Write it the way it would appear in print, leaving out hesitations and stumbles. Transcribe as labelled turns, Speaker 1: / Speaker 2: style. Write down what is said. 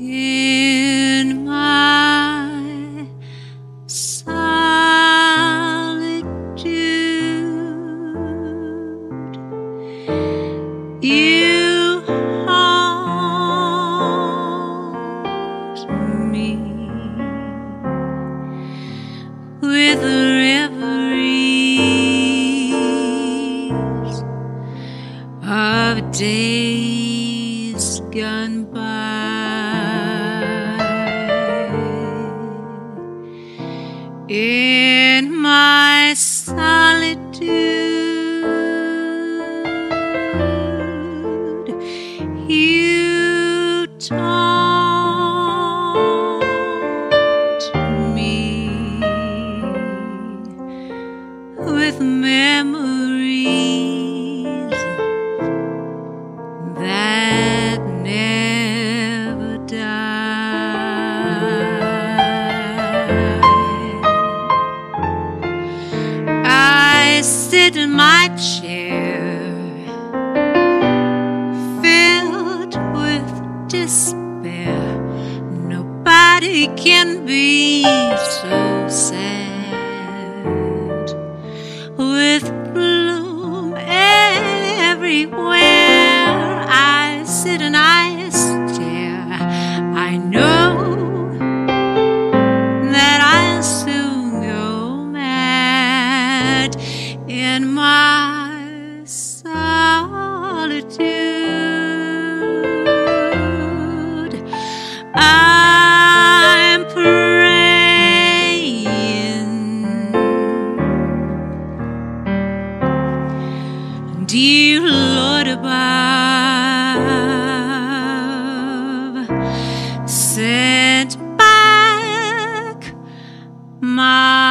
Speaker 1: in my solitude. You haunt me with reveries of days gone by. In my solitude, you taunt me with memories that never die. I sit in my chair, filled with despair. Nobody can be so sad, with gloom everywhere. I sit and I stare. I know that I'll soon go mad in my solitude. I'm praying, dear Lord above, send back my